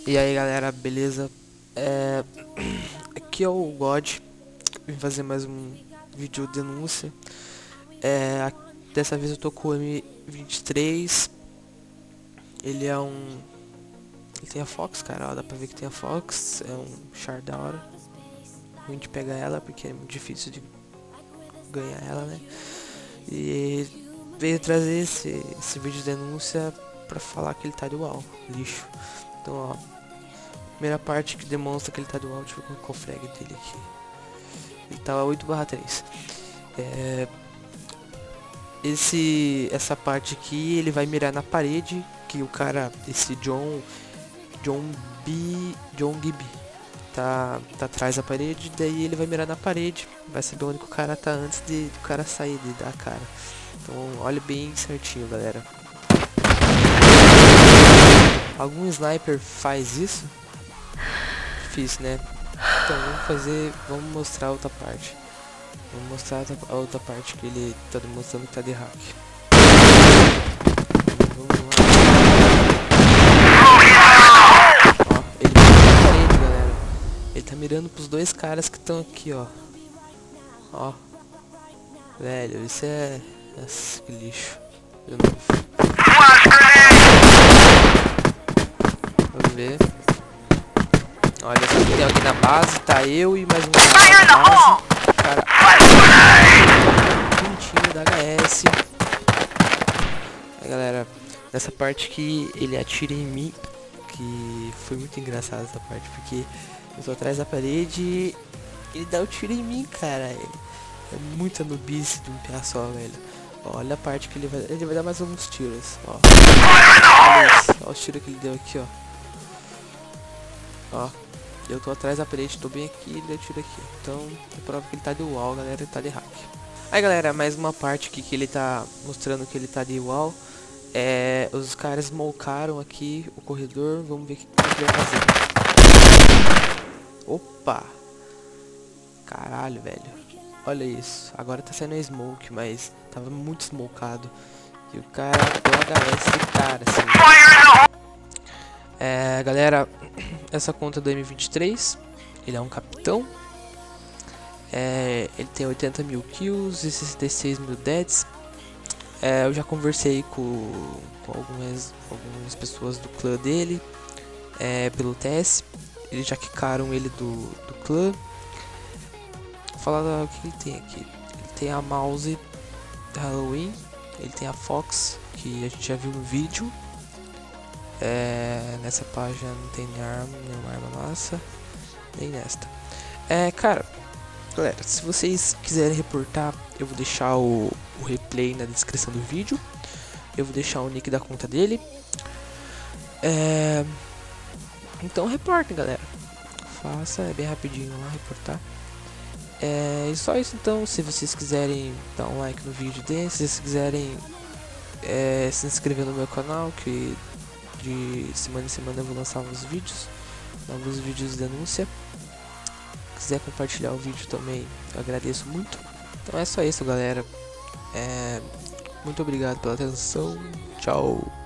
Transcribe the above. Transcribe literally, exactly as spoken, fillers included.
E aí galera, beleza? É... Aqui é o God, vim fazer mais um vídeo denúncia. É... a- Dessa vez eu tô com o M vinte e três. Ele é um... Ele tem a Fox, cara, ó, dá pra ver que tem a Fox. É um char da hora. Ruim de pegar ela, porque é muito difícil de ganhar ela, né? E veio trazer esse, esse vídeo de denúncia pra falar que ele tá de uau, lixo. Então ó, primeira parte que demonstra que ele tá de uau, deixa eu ver qual é o frag dele aqui. Ele tá oito barra três. É, esse, essa parte aqui ele vai mirar na parede, que o cara, esse John, John B, John Gibby, tá, tá atrás da parede, daí ele vai mirar na parede, vai saber onde que o cara tá antes de o cara sair de dar a cara. Então olha bem certinho, galera. Algum sniper faz isso? Difícil, né? Então vamos fazer, vamos mostrar outra parte. Vamos mostrar a outra parte que ele tá demonstrando que tá de hack. Vamos lá. Ó, ele tá na parede, galera. Ele tá mirando pros dois caras que estão aqui, ó. Ó. Velho, isso é... Nossa, que lixo. De novo. Vamos ver. Olha, só que tem alguém na base, tá eu e mais um cara na base. Cara, pintinho da H S. Aí galera, nessa parte que ele atira em mim, que foi muito engraçado essa parte, porque eu tô atrás da parede e ele dá o tiro em mim, cara. É muita nubice de um piá só, velho. Ó, olha a parte que ele vai... Ele vai dar mais alguns tiros, ó. Olha isso, olha o tiro que ele deu aqui, ó. Ó, eu tô atrás da parede, tô bem aqui e ele deu tiro aqui. Então, é prova que ele tá de wall, galera, ele tá de hack. Aí galera, mais uma parte aqui que ele tá mostrando que ele tá de wall. É, os caras smocaram aqui o corredor, vamos ver o que ele vai fazer. Opa! Caralho, velho. Olha isso. Agora tá saindo smoke, mas tava muito smokado. E o cara deu H S de cara, assim. É, galera, essa conta do M vinte e três, ele é um capitão. É, ele tem oitenta mil kills e sessenta e seis mil deaths. É, eu já conversei com, com algumas, algumas pessoas do clã dele, é, pelo T S. Eles já quicaram ele do, do clã. Vou falar o que ele tem aqui. Ele tem a mouse da Halloween. Ele tem a Fox, que a gente já viu no vídeo. É, nessa página não tem nem arma, nenhuma arma massa. Nem nesta. É, cara, galera, se vocês quiserem reportar, eu vou deixar o, o replay na descrição do vídeo. Eu vou deixar o nick da conta dele. É, então reportem, galera. Faça, é bem rapidinho lá, reportar. É e só isso então. Se vocês quiserem dar um like no vídeo dele, se vocês quiserem é, se inscrever no meu canal, que de semana em semana eu vou lançar uns vídeos, novos vídeos de denúncia. Se quiser compartilhar o vídeo também, eu agradeço muito. Então é só isso, galera. É, muito obrigado pela atenção. Tchau.